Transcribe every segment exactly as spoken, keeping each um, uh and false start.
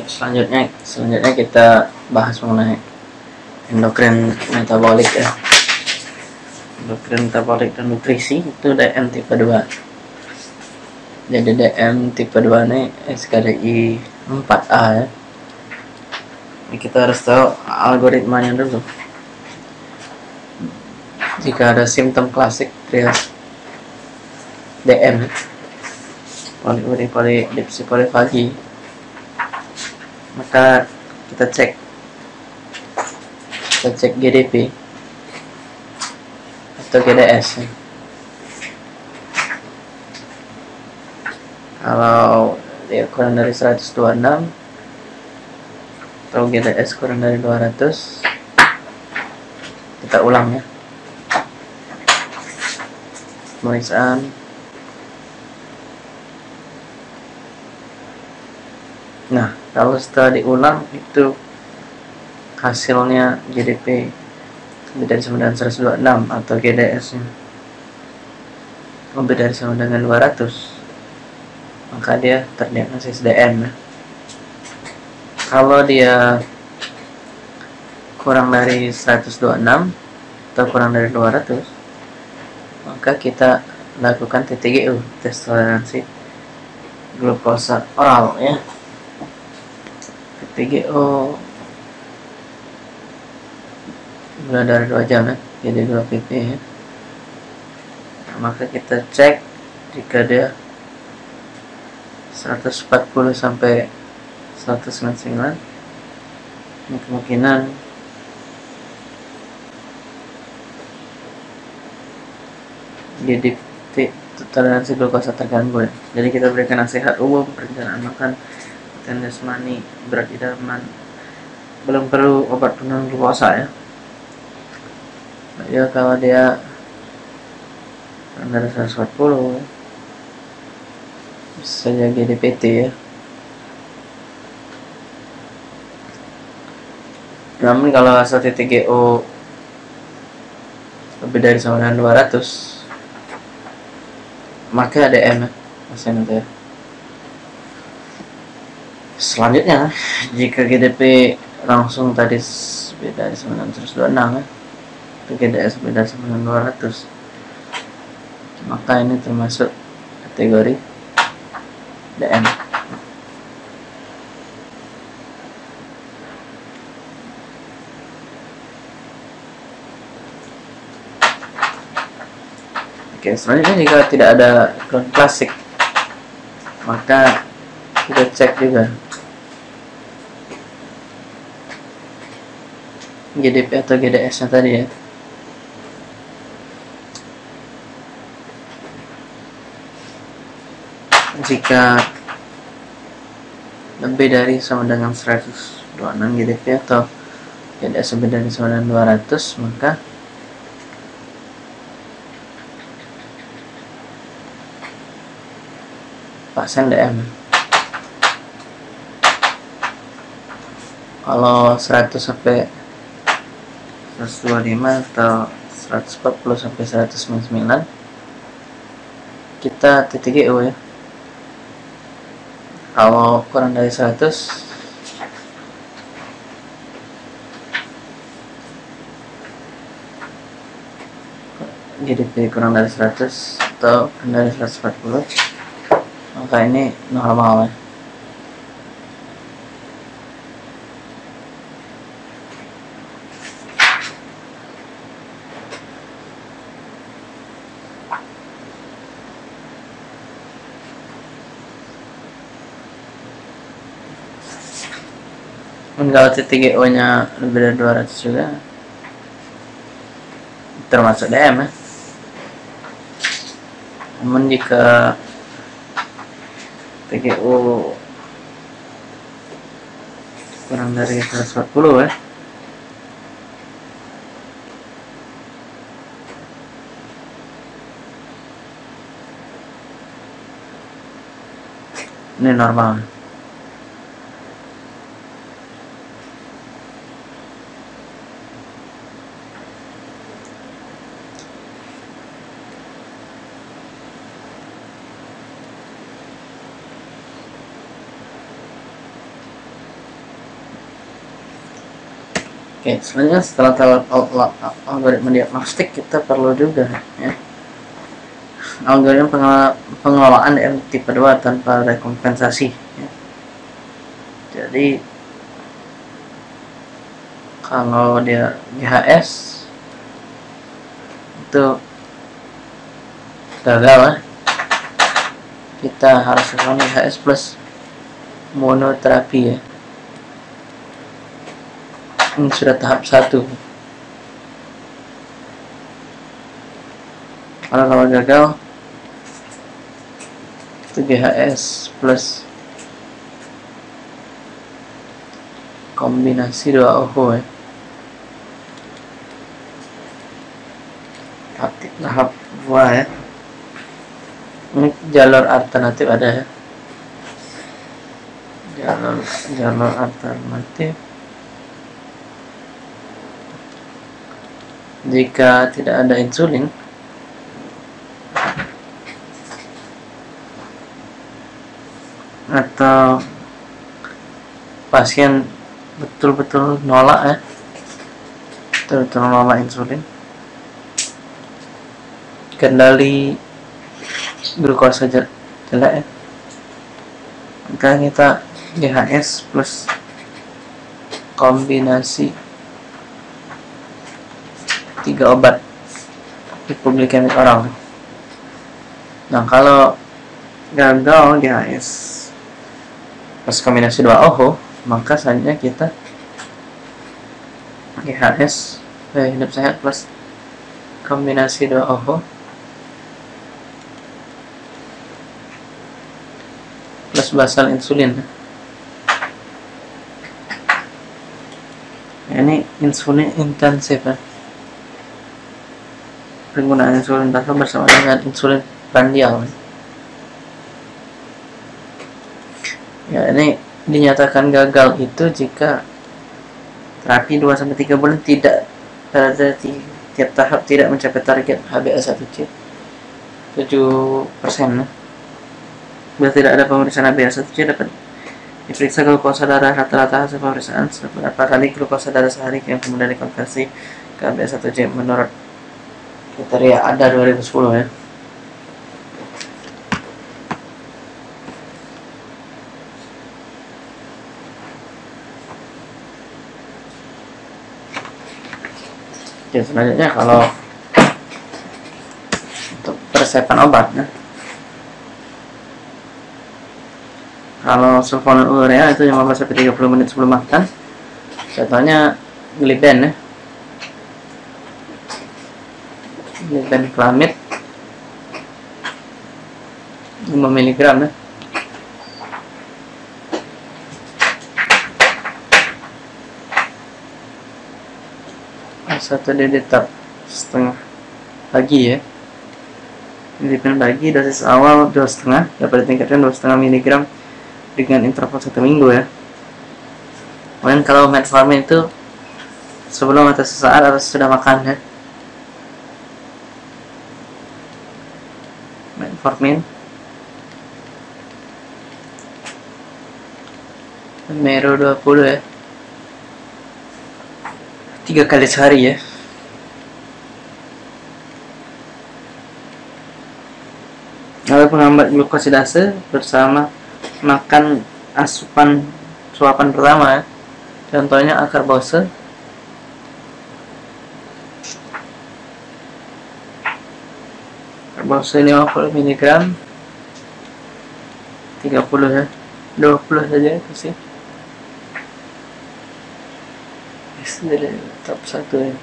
selanjutnya selanjutnya kita bahas mengenai endokrin metabolik ya. Endokrin metabolik dan nutrisi itu D M tipe dua. Jadi D M tipe dua ini S K D I empat A ya. Ini kita harus tahu algoritmanya dulu. Jika ada simptom klasik trias D M, poliuri polidipsi polifagi, maka kita cek kita cek G D P atau G D S ya. Kalau dia kurang dari seratus dua puluh enam atau G D S kurang dari dua ratus, kita ulang ya pemeriksaan. Nah, kalau setelah diulang itu hasilnya G D P lebih dari sama dengan seratus dua puluh enam atau G D S nya lebih dari sama dengan dua ratus, maka dia terdiagnosis D M ya. Kalau dia kurang dari seratus dua puluh enam atau kurang dari dua ratus, maka kita lakukan T T G U, tes toleransi glukosa oral ya. T T G U gula darah dua jam ya, jadi dua pp ya. Nah, maka kita cek jika dia seratus empat puluh sampai seratus sembilan puluh sembilan, ini kemungkinan G D P toleransi glukosa terganggu ya. Jadi kita berikan nasihat umum, perencanaan makan, latihan jasmani, berat idaman, belum perlu obat penurun glukosa ya. Ya kalau dia under seratus empat puluh bisa saja G D P T ya. Namun kalau hasil T T G O lebih dari sama dengan dua ratus, maka D M ya, masih nanti ya. Selanjutnya, jika G D P langsung tadi lebih dari sama dengan seratus dua puluh enam ya, atau G D S lebih dari sama dengan dua ratus, maka ini termasuk kategori D M. Oke, selanjutnya jika tidak ada ground klasik, maka kita cek juga G D P atau G D S nya tadi ya. Jika lebih dari sama dengan seratus dua puluh enam G D P atau G D S lebih dari sama dengan dua ratus, maka pasien D M. Kalau seratus sampai seratus dua puluh lima atau seratus empat puluh sampai seratus sembilan puluh sembilan, kita T T G U ya. Kalau kurang dari seratus, G D P kurang dari seratus atau kurang dari seratus empat puluh, maka ini normal ya. Kalau T T G O nya lebih dari dua ratus juga termasuk D M ya. Namun jika T T G O kurang dari seratus empat puluh ya, ini normal. Oke, selanjutnya setelah tahu algoritma diagnostik, kita perlu juga ya algoritma pengelolaan D M tipe dua tanpa rekompensasi ya. Jadi kalau dia G H S itu gagal ya. Kita harus lakukan G H S plus monoterapi ya. Ini sudah tahap satu. Kalau kalau gagal itu G H S plus kombinasi dua O H O ya. Tahap, tahap dua ya. Ini jalur alternatif ada ya. Jalur jalur alternatif. Jika tidak ada insulin, atau pasien betul-betul nolak ya, betul-betul nolak insulin, kendali glukosa jelek ya, maka kita G H S plus kombinasi tiga obat hipoglikemik oral. Nah, kalau gagal G H S plus kombinasi dua O H O, maka selanjutnya kita G H S eh, hidup sehat plus kombinasi dua O H O plus basal insulin. Ini insulin intensif ya. Penggunaan insulin basal bersama dengan insulin prandial. Ya, ini dinyatakan gagal itu jika terapi dua sampai tiga bulan tidak pada tiap tahap tidak mencapai target H b A satu C tujuh persen. Bila tidak ada pemeriksaan H b A satu C, dapat diperiksa glukosa darah rata-rata. Hasil pemeriksaan berapa kali glukosa darah sehari yang kemudian dikonversi ke H b A satu C menurut kriteria A D A dua ribu sepuluh ya. Oke, selanjutnya kalau untuk persiapan obat ya. Kalau sulfonylurea itu lima belas sampai tiga puluh menit sebelum makan. Contohnya gliben ya. Gliben clamid lima miligram ya. Satu dedetak setengah pagi ya. Gliben pagi dosis awal dua setengah, dapat ditingkatkan dua setengah miligram dengan interval satu minggu ya. Kemudian kalau metformin itu sebelum atau sesaat atau sudah makan ya. Metformin Mero dua puluh ya, tiga kali sehari ya. Lalu penghambat glukosidase bersama makan asupan suapan pertama ya. Contohnya akarbose akarbose lima puluh miligram, tiga puluh ya, dua puluh saja itu sih. Dari top satu ya.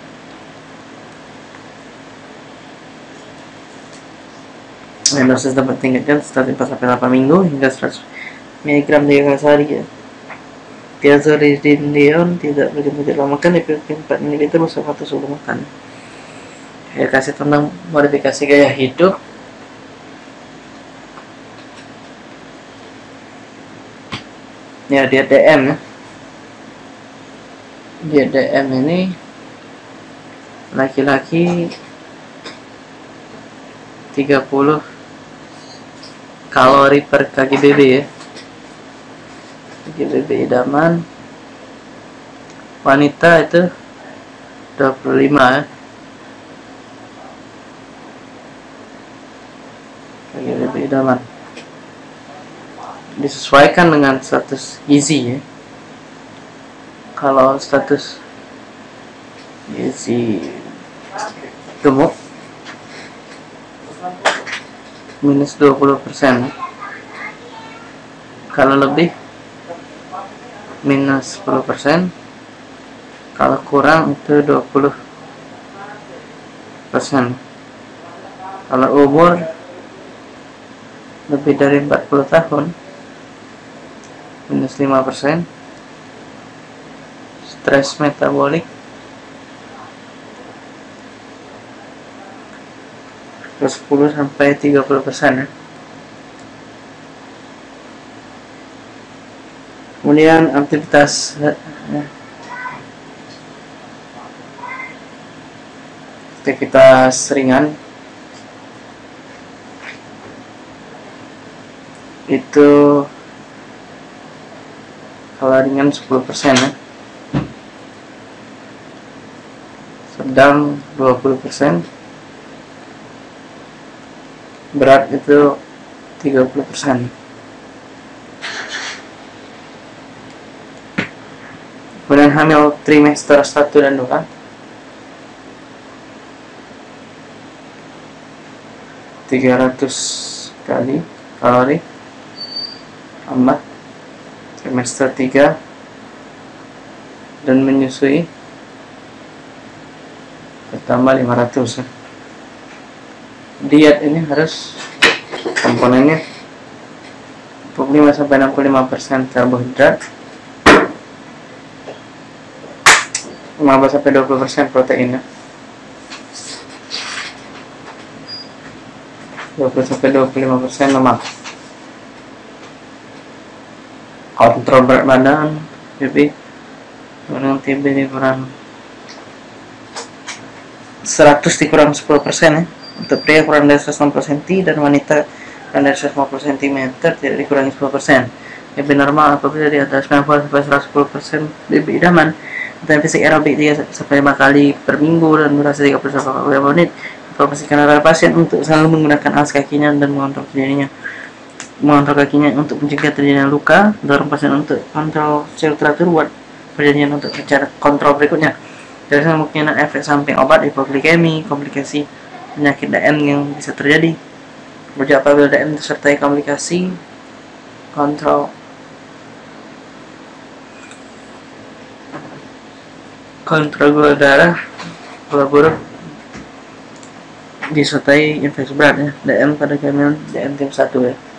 Nah, dosis dapat tingkatkan setelah empat sampai delapan minggu hingga seratus miligram tiga kali sehari ya. Tiazolidindion tidak begitu tidak makan, dipilih empat mililiter bersama satu sebelum makan. Ya, kasih tentang modifikasi gaya hidup. Ya, dia D M ya. Dia D M ini laki-laki tiga puluh kalori per K G B B ya. K G B B idaman wanita itu dua puluh lima ya. Lagi lebih idaman. Disesuaikan dengan status gizi ya. Kalau status gizi gemuk minus dua puluh persen. Kalau lebih minus sepuluh persen. Kalau kurang itu dua puluh persen. Kalau umur lebih dari empat puluh tahun minus lima persen. Stres metabolik sepuluh sampai tiga puluh persen ya. Kemudian aktivitas ya, aktivitas ringan itu kalau ringan sepuluh persen ya. Sedang dua puluh persen, berat itu tiga puluh persen. Kemudian hamil trimester satu dan dua tiga ratus kali kalori tambah trimester tiga dan menyusui tambah lima ratus ya. Diet ini harus komponennya dua puluh lima sampai enam puluh lima persen karbohidrat, lima belas sampai dua puluh persen proteinnya, dua puluh sampai dua puluh lima persen lemak. Kontrol berat badan B B dengan T B dikurang seratus dikurang sepuluh persen ya. Untuk pria kurang dari seratus enam puluh sentimeter dan wanita kurang dari seratus lima puluh sentimeter tidak dikurangi sepuluh persen. B B normal apabila di atas sembilan puluh sampai seratus sepuluh persen B B idaman. Dan fisik aerobik tiga sampai lima kali per minggu dan durasi tiga puluh sampai empat puluh lima menit. Informasikan pada pasien untuk selalu menggunakan alas kakinya dan mengontrol terjadinya mengontrol kakinya untuk mencegah terjadinya luka. Dorong pasien untuk kontrol secara teratur buat perjanjian untuk bicara kontrol berikutnya. Dari kemungkinan efek samping obat, hipoglikemi, komplikasi penyakit D M yang bisa terjadi. Kemudian apabila D M disertai komplikasi, kontrol kontrol gula darah, gula buruk disertai infeksi berat ya. D M pada kehamilan D M tim satu ya.